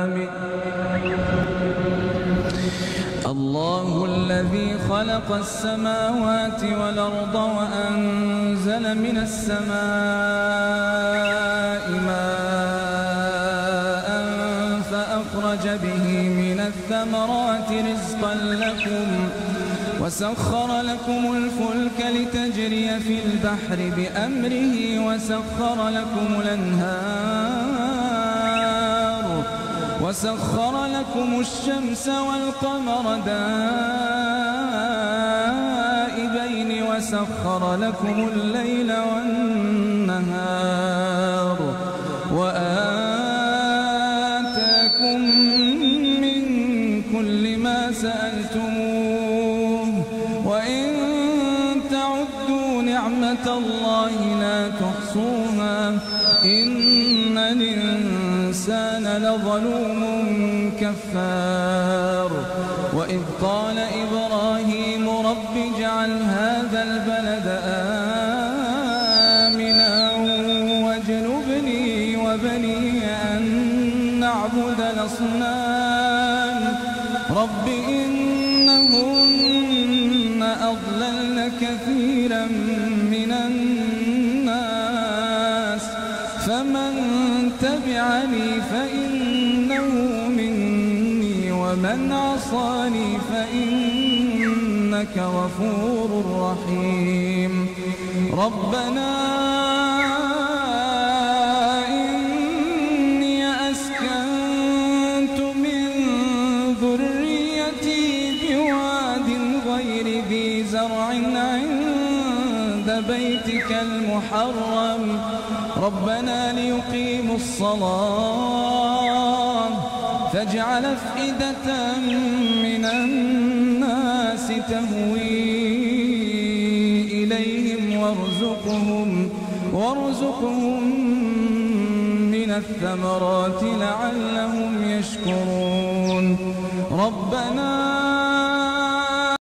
الله الذي خلق السماوات والأرض وأنزل من السماء ماء فأخرج به من الثمرات رزقا لكم وسخر لكم الفلك لتجري في البحر بأمره وسخر لكم الشمس والقمر دائبين وسخر لكم الليل والنهار وآتاكم من كل ما سألتموه وإن تعدوا نعمة الله لا تحصوها إن الإنسان لظلوم كفار وإذ قال إبراهيم رب اجعل هذا البلد آمنا واجنبني وبني أن نعبد الأصنام رب إنهن أضللن كثيرا من الناس فمن تبعني فإنه مني ومن عصاني فإنك غفور رحيم ربنا إني أسكنت من ذريتي بواد غير ذي زرع عند بيتك المحرم ربنا ليقيموا الصلاة فاجعل أفئدة من الناس تهوي إليهم وارزقهم من الثمرات لعلهم يشكرون ربنا